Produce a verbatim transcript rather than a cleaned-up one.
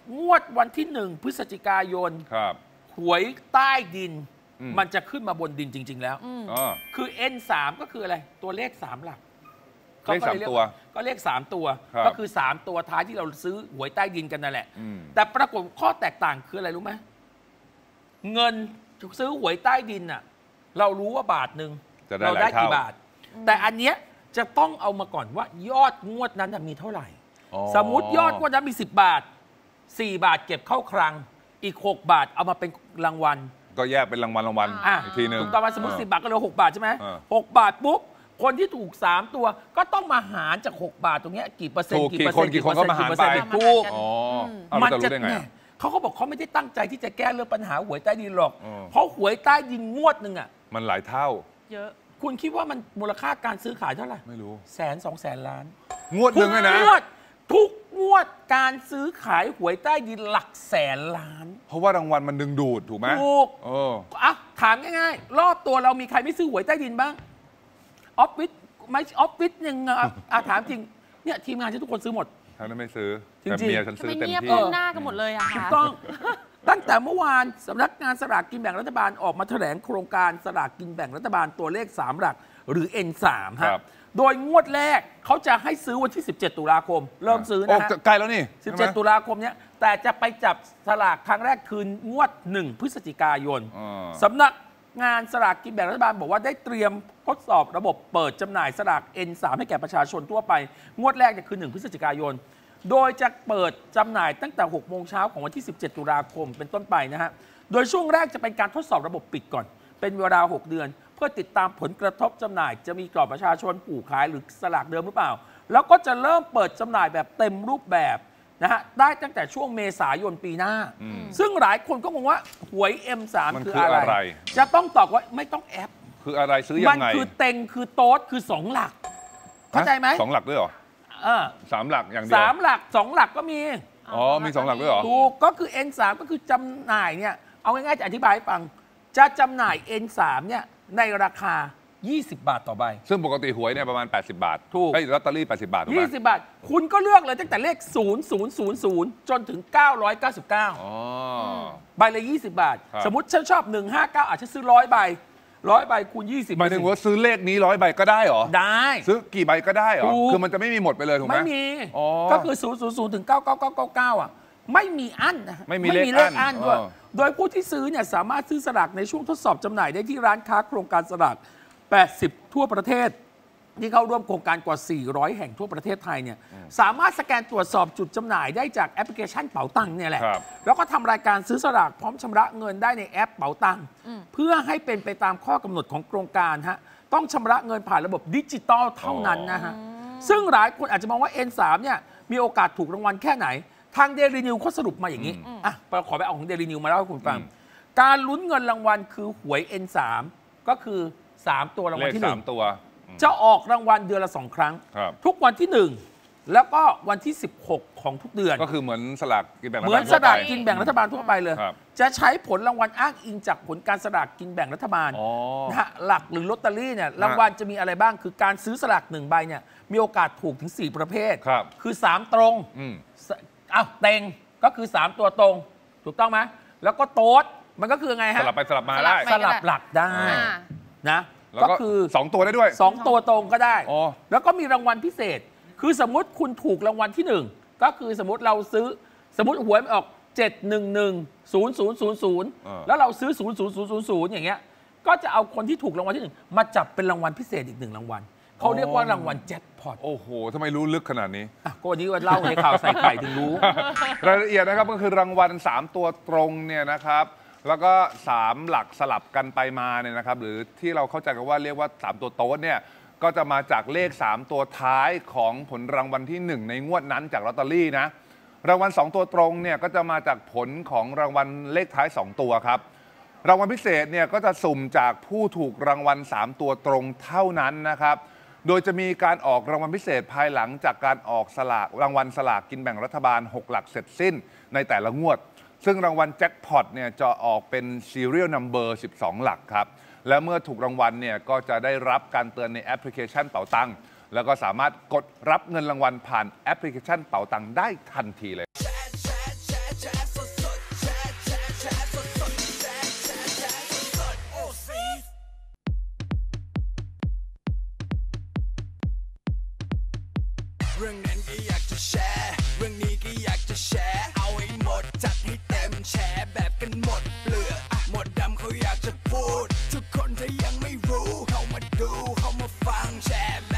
งวดวันที่หนึ่งพฤศจิกายนหวยใต้ดินมันจะขึ้นมาบนดินจริงๆแล้วคือ เอ็น สาม ก็คืออะไรตัวเลขสามหลักเลขสามตัวก็เลขสามตัวก็คือสามตัวท้ายที่เราซื้อหวยใต้ดินกันนั่นแหละแต่ปรากฏข้อแตกต่างคืออะไรรู้ไหมเงินซื้อหวยใต้ดินน่ะเรารู้ว่าบาทหนึ่งเราได้กี่บาทแต่อันเนี้ยจะต้องเอามาก่อนว่ายอดงวดนั้นมีเท่าไหร่สมมุติยอดงวดนั้นมีสิบบาทสี่บาทเก็บเข้าคลังอีกหกบาทเอามาเป็นรางวัลก็แยกเป็นรางวัลรางวัลอีกทีหนึ่งตอนมาสมมติสิบบาทก็เหลือหกบาทใช่ไหมหกบาทปุ๊บคนที่ถูกสามตัวก็ต้องมาหารจากหกบาทตรงนี้กี่เปอร์เซ็นต์กี่เปอร์เซ็นต์กี่คนก็มาหารไปถูกมันจะไงเขาเขาบอกเขาไม่ได้ตั้งใจที่จะแก้เรื่องปัญหาหวยใต้ดินหรอกเพราะหวยใต้ดินงวดหนึ่งอ่ะมันหลายเท่าเยอะคุณคิดว่ามันมูลค่าการซื้อขายเท่าไหร่ไม่รู้แสนสองแสนล้านงวดหนึ่งนะทุกงวดการซื้อขายหวยใต้ดินหลักแสนล้านเพราะว่ารางวัลมันดึงดูดถูกไหมถูกเอออ่ะถามง่ายๆรอบตัวเรามีใครไม่ซื้อหวยใต้ดินบ้างออฟฟิศไม่ออฟฟิศยังอ่ะถามจริงเนี่ยทีมงานที่ทุกคนซื้อหมดท่านไม่ซื้อแต่เมียฉันซื้อเต็มที่หน้ากันหมดเลยอะค่ะต้องตั้งแต่เมื่อวานสำนักงานสลากกินแบ่งรัฐบาลออกมาแถลงโครงการสลากกินแบ่งรัฐบาลตัวเลขสามหลักหรือ เอ็น สาม ครับโดยงวดแรกเขาจะให้ซื้อวันที่สิบเจ็ดตุลาคมเริ่มซื้อนะฮะใกล้แล้วนี่สิบเจ็ดตุลาคมเนี้ยแต่จะไปจับสลากครั้งแรกคืนงวดหนึ่งพฤศจิกายนสำนักงานสลากกินแบ่งรัฐบาลบอกว่าได้เตรียมทดสอบระบบเปิดจำหน่ายสลาก เอ็น สาม ให้แก่ประชาชนทั่วไปงวดแรกเนี่ยคือหนึ่งพฤศจิกายนโดยจะเปิดจำหน่ายตั้งแต่หกโมงเช้าของวันที่สิบเจ็ดตุลาคมเป็นต้นไปนะฮะโดยช่วงแรกจะเป็นการทดสอบระบบปิดก่อนเป็นเวลาหกเดือนเพื่อติดตามผลกระทบจำหน่ายจะมีกรอบประชาชนผู้ขายหรือสลากเดิมหรือเปล่าแล้วก็จะเริ่มเปิดจำหน่ายแบบเต็มรูปแบบนะฮะได้ตั้งแต่ช่วงเมษายนปีหน้าซึ่งหลายคนก็งงว่าหวย เอ็ม สาม คืออะไรจะต้องตอบว่าไม่ต้องแอปคืออะไรซื้อยังไงมันคือเต็งคือโต๊ดคือสองหลักเข้าใจไหมสองหลักด้วยหรอสามหลักอย่างเดียวสามหลักสองหลักก็มีอ๋อมีสองหลักด้วยหรอถูกก็คือ เอ็น สาม ก็คือจำหน่ายเนี่ยเอาง่ายๆจะอธิบายให้ฟังจะจำหน่าย เอ็น สาม เนี่ยในราคายี่สิบบาทต่อใบซึ่งปกติหวยเนี่ยประมาณแปดสิบบาทถูกไอ้ลอตเตอรี่แปดสิบบาทถูกไหมยี่สิบบาทคุณก็เลือกเลยตั้งแต่เลขศูนย์ ศูนย์ ศูนย์ ศูนย์จนถึงเก้าร้อยเก้าสิบเก้าอ๋อใบละยี่สิบบาทสมมุติฉันชอบหนึ่งห้าเก้าอาจจะซื้อร้อยใบร้อยใบคูณยี่สิบหมายถึงว่าซื้อเลขนี้ร้อยใบก็ได้เหรอได้ซื้อกี่ใบก็ได้เหรอคือมันจะไม่มีหมดไปเลยถูกไหมไม่มีก็คือศูนย์ ศูนย์ ศูนย์ถึงเก้าเก้าเก้าเก้าเก้าอ่ะไม่มีอั้นนะไม่มีเลขอั้นด้วยโดยผู้ที่ซื้อเนี่ยสามารถซื้อสลากในช่วงทดสอบจำหน่ายได้ที่ร้านค้าโครงการสลากแปดสิบทั่วประเทศที่เข้าร่วมโครงการกว่าสี่ร้อยแห่งทั่วประเทศไทยเนี่ยสามารถสแกนตรวจสอบจุดจำหน่ายได้จากแอปพลิเคชันเป๋าตังค์เนี่ยแหละแล้วก็ทำรายการซื้อสลากพร้อมชำระเงินได้ในแอปเป๋าตังค์เพื่อให้เป็นไปตามข้อกำหนดของโครงการฮะต้องชำระเงินผ่านระบบดิจิตอลเท่านั้นนะฮะซึ่งหลายคนอาจจะมองว่า เอ็น สาม เนี่ยมีโอกาสถูกรางวัลแค่ไหนทางเดลินิวเขาสรุปมาอย่างนี้อ่ะขอไปเอาของเดลินิวมาเล่าให้คุณฟังการลุ้นเงินรางวัลคือหวย เอ็น สาม ก็คือสามตัวรางวัลที่หนึ่งตัวจะออกรางวัลเดือนละสองครั้งทุกวันที่หนึ่งแล้วก็วันที่สิบหกของทุกเดือนก็คือเหมือนสลากกินแบ่งรัฐบาลเหมือนสลากกินแบ่งรัฐบาลทั่วไปเลยจะใช้ผลรางวัลอ้างอิงจากผลการสลากกินแบ่งรัฐบาลนะฮะหลักหรือลอตเตอรี่เนี่ยรางวัลจะมีอะไรบ้างคือการซื้อสลากหนึ่งใบเนี่ยมีโอกาสถูกถึงสี่ประเภทคือสามตรงอ้าวเต็งก็คือสามตัวตรงถูกต้องไหมแล้วก็โต๊ดมันก็คือไงฮะสลับไปสลับมาได้สลับหลักได้นะก็คือสองตัวได้ด้วยสองตัวตรงก็ได้แล้วก็มีรางวัลพิเศษคือสมมุติคุณถูกรางวัลที่หนึ่งก็คือสมมติเราซื้อสมมติหวยออกเจ็ดหนึ่งหนึ่งศูนย์ศูนย์ศูนย์ศูนย์แล้วเราซื้อศูนย์ศูนย์ศูนย์ศูนย์ศูนย์อย่างเงี้ยก็จะเอาคนที่ถูกรางวัลที่หนึ่งมาจับเป็นรางวัลพิเศษอีกหนึ่งรางวัลเขาเรียกว่ารางวัลแจ็คพอตโอ้โหทำไมรู้ลึกขนาดนี้อ่ะก็วันนี้ว่าเล่าในข่าวใส่ไข่ถึงรู้รายละเอียดนะครับก็คือรางวัลสามตัวตรงเนี่ยนะครับแล้วก็สามหลักสลับกันไปมาเนี่ยนะครับหรือที่เราเข้าใจกันว่าเรียกว่าสามตัวโต๊ดเนี่ยก็จะมาจากเลขสามตัวท้ายของผลรางวัลที่หนึ่งในงวดนั้นจากลอตเตอรี่นะรางวัลสองตัวตรงเนี่ยก็จะมาจากผลของรางวัลเลขท้ายสองตัวครับรางวัลพิเศษเนี่ยก็จะสุ่มจากผู้ถูกรางวัลสามตัวตรงเท่านั้นนะครับโดยจะมีการออกรางวัลพิเศษภายหลังจากการออกสลากรางวัลสลากกินแบ่งรัฐบาลหกหลักเสร็จสิ้นในแต่ละงวดซึ่งรางวัลแจ็คพอตเนี่ยจะออกเป็น serial number สิบสองหลักครับและเมื่อถูกรางวัลเนี่ยก็จะได้รับการเตือนในแอปพลิเคชันเป๋าตังค์แล้วก็สามารถกดรับเงินรางวัลผ่านแอปพลิเคชันเป๋าตังค์ได้ทันทีเลยเรื่องนั้นก็อยากจะแชร์เรื่องนี้ก็อยากจะแชร์เอาให้หมดจัดให้เต็มแชร์แบบกันหมดเปลือกหมดดำเขาอยากจะพูดทุกคนถ้ายังไม่รู้เข้ามาดูเข้ามาฟังแชร์แบบ